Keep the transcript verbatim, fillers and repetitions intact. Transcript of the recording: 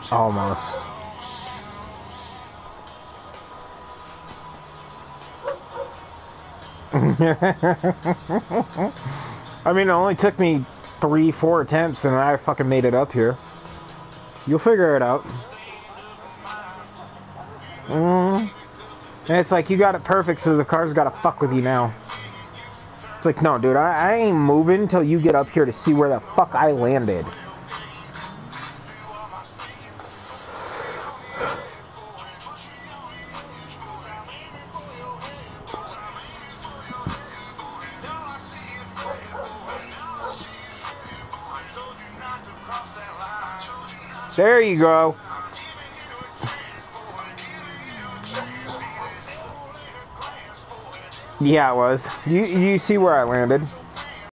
Almost. I mean, it only took me three, four attempts, and I fucking made it up here. You'll figure it out. Mm. And it's like, you got it perfect, so the car's gotta fuck with you now. It's like, no, dude, I, I ain't moving until you get up here to see where the fuck I landed. There you go. Yeah, it was. You you see where I landed?